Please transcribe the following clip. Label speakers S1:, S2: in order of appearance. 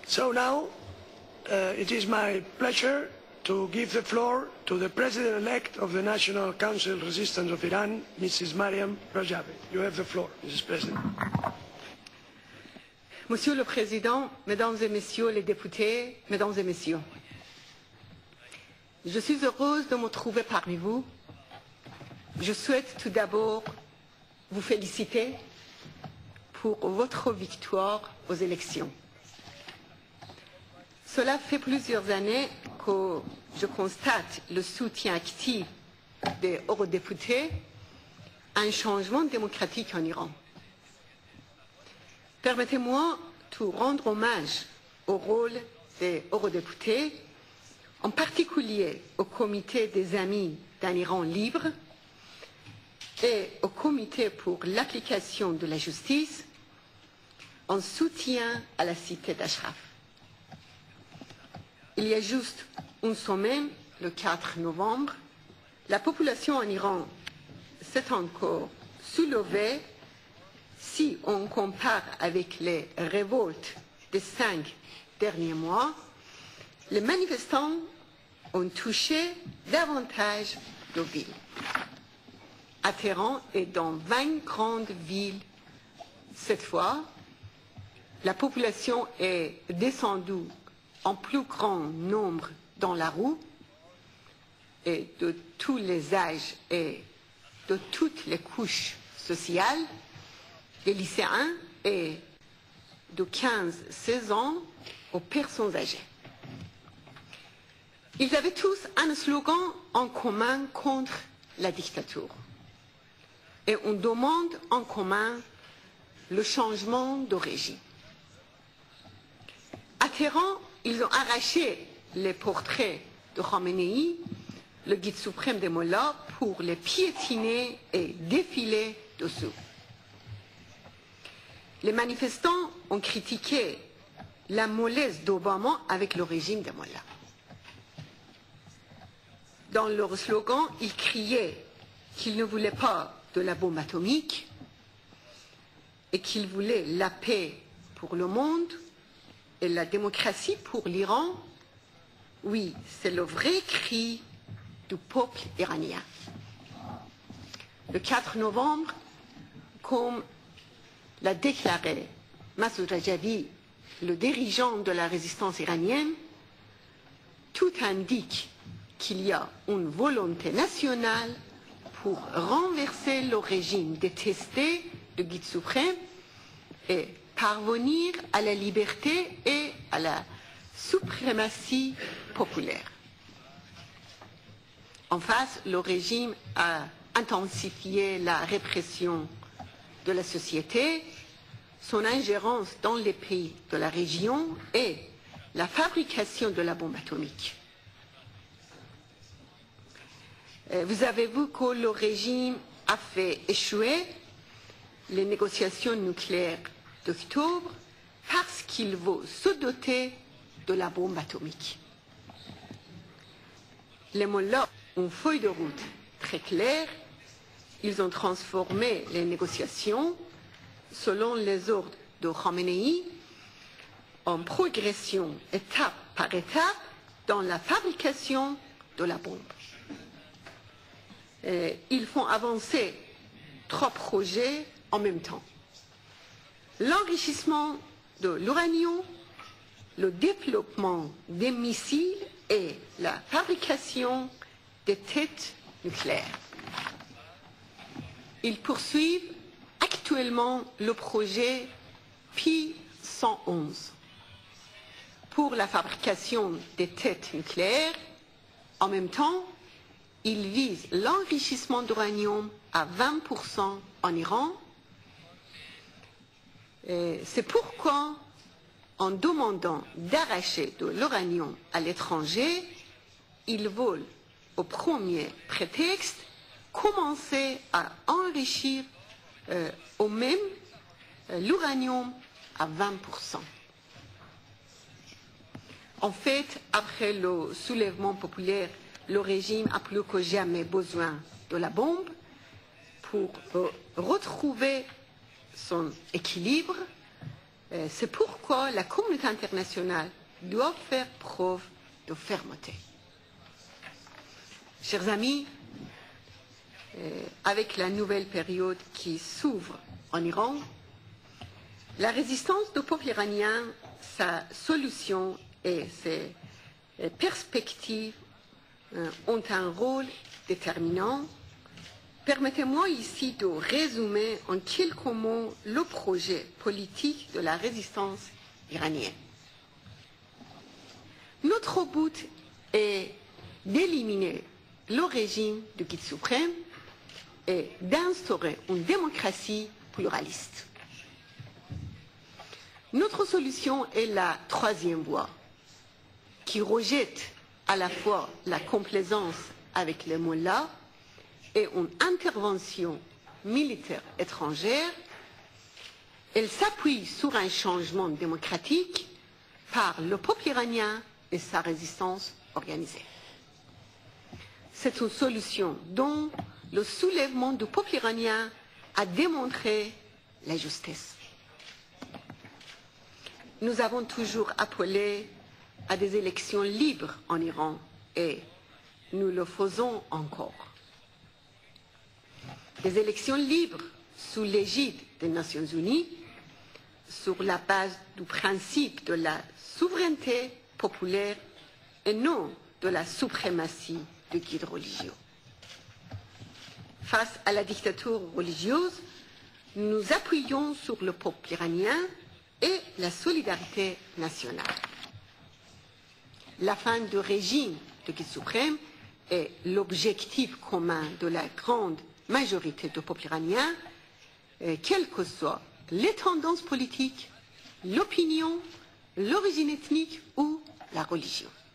S1: So now it is my pleasure to give the floor to the President-elect of the National Council Resistance of Iran, Mrs. Mariam Rajavi. You have the floor, Mrs. President.
S2: Monsieur le Président, Mesdames et Messieurs les députés, Mesdames et Messieurs, je suis heureuse de me trouver parmi vous. Je souhaite tout d'abord vous féliciter pour votre victoire aux élections. Cela fait plusieurs années que je constate le soutien actif des eurodéputés à un changement démocratique en Iran. Permettez-moi de rendre hommage au rôle des eurodéputés, en particulier au Comité des Amis d'un Iran libre et au Comité pour l'application de la justice en soutien à la cité d'Ashraf. Il y a juste une semaine, le 4 novembre, la population en Iran s'est encore soulevée si on compare avec les révoltes des 5 derniers mois. Les manifestants ont touché davantage de villes. À Téhéran et dans 20 grandes villes, cette fois, la population est descendue en plus grand nombre dans la rue et de tous les âges et de toutes les couches sociales, des lycéens et de 15-16 ans aux personnes âgées. Ils avaient tous un slogan en commun contre la dictature et une demande en commun, le changement de régime. À Téhéran, ils ont arraché les portraits de Khamenei, le guide suprême des mollahs, pour les piétiner et défiler dessous. Les manifestants ont critiqué la mollesse d'Obama avec le régime des mollahs. Dans leur slogan, ils criaient qu'ils ne voulaient pas de la bombe atomique et qu'ils voulaient la paix pour le monde et la démocratie pour l'Iran. Oui, c'est le vrai cri du peuple iranien. Le 4 novembre, comme l'a déclaré Massoud Rajavi, le dirigeant de la résistance iranienne, tout indique qu'il y a une volonté nationale pour renverser le régime détesté du guide suprême et parvenir à la liberté et à la suprématie populaire. En face, le régime a intensifié la répression de la société, son ingérence dans les pays de la région et la fabrication de la bombe atomique. Vous avez vu que le régime a fait échouer les négociations nucléaires d'octobre parce qu'il veut se doter de la bombe atomique. Les mollahs ont une feuille de route très claire. Ils ont transformé les négociations selon les ordres de Khamenei en progression étape par étape dans la fabrication de la bombe. Ils font avancer 3 projets en même temps. L'enrichissement de l'uranium, le développement des missiles et la fabrication des têtes nucléaires. Ils poursuivent actuellement le projet Pi 111 pour la fabrication des têtes nucléaires. En même temps, ils visent l'enrichissement d'uranium à 20% en Iran. C'est pourquoi, en demandant d'arracher de l'uranium à l'étranger, ils veulent, au premier prétexte, commencer à enrichir au même l'uranium à 20%. En fait, après le soulèvement populaire, le régime a plus que jamais besoin de la bombe pour retrouver son équilibre C'est pourquoi la communauté internationale doit faire preuve de fermeté. Chers amis, avec la nouvelle période qui s'ouvre en Iran, la résistance du peuple iranien, sa solution et ses perspectives ont un rôle déterminant. Permettez-moi ici de résumer en quelques mots le projet politique de la résistance iranienne. Notre but est d'éliminer le régime du guide suprême et d'instaurer une démocratie pluraliste. Notre solution est la troisième voie, qui rejette à la fois la complaisance avec les mollahs et une intervention militaire étrangère. Elle s'appuie sur un changement démocratique par le peuple iranien et sa résistance organisée. C'est une solution dont le soulèvement du peuple iranien a démontré la justesse. Nous avons toujours appelé à des élections libres en Iran et nous le faisons encore. Des élections libres sous l'égide des Nations Unies, sur la base du principe de la souveraineté populaire et non de la suprématie du guide religieux. Face à la dictature religieuse, nous appuyons sur le peuple iranien et la solidarité nationale. La fin du régime du guide suprême est l'objectif commun de la grande majorité du peuple iranien, quelles que soient les tendances politiques, l'opinion, l'origine ethnique ou la religion.